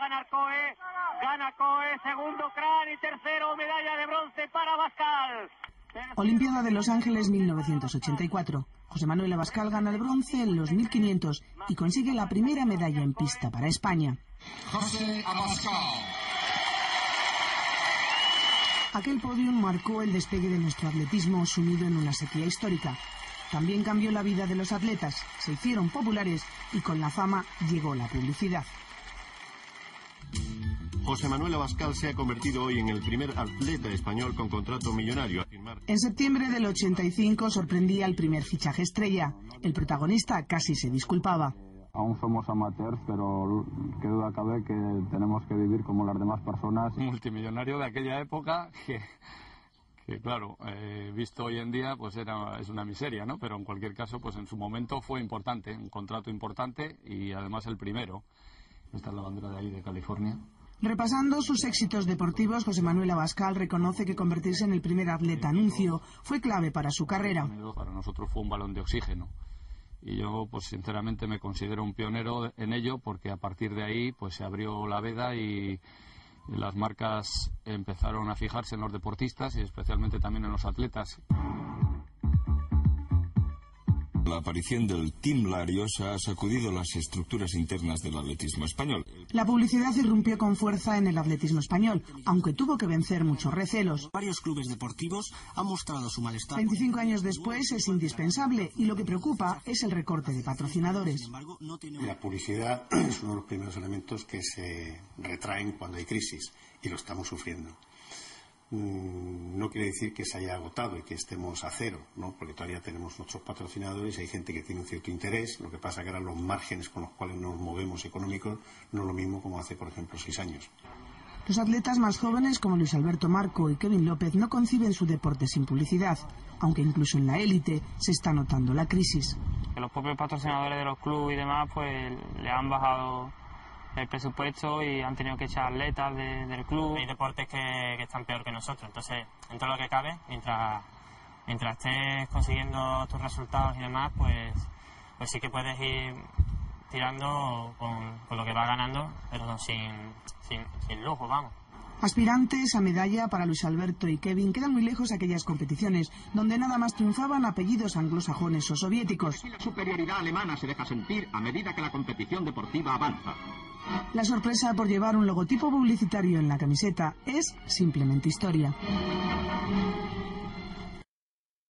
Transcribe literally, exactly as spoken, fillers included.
ganar Coe, gana Coe, segundo Cran y tercero medalla de bronce para Abascal. Olimpiada de Los Ángeles mil novecientos ochenta y cuatro. José Manuel Abascal gana el bronce en los mil quinientos y consigue la primera medalla en pista para España. José Abascal. Aquel podium marcó el despegue de nuestro atletismo sumido en una sequía histórica. También cambió la vida de los atletas, se hicieron populares y con la fama llegó la publicidad. José Manuel Abascal se ha convertido hoy en el primer atleta español con contrato millonario. En septiembre del ochenta y cinco sorprendía el primer fichaje estrella. El protagonista casi se disculpaba. Aún somos amateurs, pero qué duda cabe que tenemos que vivir como las demás personas. Multimillonario de aquella época que, que claro, eh, visto hoy en día, pues era, es una miseria, ¿no? Pero en cualquier caso, pues en su momento fue importante, un contrato importante y además el primero. Esta es la bandera de ahí, de California. Repasando sus éxitos deportivos, José Manuel Abascal reconoce que convertirse en el primer atleta anuncio fue clave para su carrera. Para nosotros fue un balón de oxígeno y yo, pues sinceramente, me considero un pionero en ello porque a partir de ahí, pues se abrió la veda y las marcas empezaron a fijarse en los deportistas y especialmente también en los atletas. La aparición del Team Larios ha sacudido las estructuras internas del atletismo español. La publicidad irrumpió con fuerza en el atletismo español, aunque tuvo que vencer muchos recelos. Varios clubes deportivos han mostrado su malestar. veinticinco años después es indispensable y lo que preocupa es el recorte de patrocinadores. La publicidad es uno de los primeros elementos que se retraen cuando hay crisis y lo estamos sufriendo. No quiere decir que se haya agotado y que estemos a cero, ¿no? Porque todavía tenemos nuestros patrocinadores y hay gente que tiene un cierto interés. Lo que pasa es que ahora los márgenes con los cuales nos movemos económicos no es lo mismo como hace, por ejemplo, seis años. Los atletas más jóvenes como Luis Alberto Marco y Kevin López no conciben su deporte sin publicidad, aunque incluso en la élite se está notando la crisis. Los propios patrocinadores de los clubes y demás pues le han bajado el presupuesto y han tenido que echar atletas de, del club. Hay deportes que, que están peor que nosotros, entonces, en todo lo que cabe, mientras, mientras estés consiguiendo tus resultados y demás, pues, pues sí que puedes ir tirando con, con lo que vas ganando, pero sin, sin, sin lujo, vamos. Aspirantes a medalla para Luis Alberto y Kevin quedan muy lejos aquellas competiciones donde nada más triunfaban apellidos anglosajones o soviéticos. La superioridad alemana se deja sentir a medida que la competición deportiva avanza. La sorpresa por llevar un logotipo publicitario en la camiseta es simplemente historia.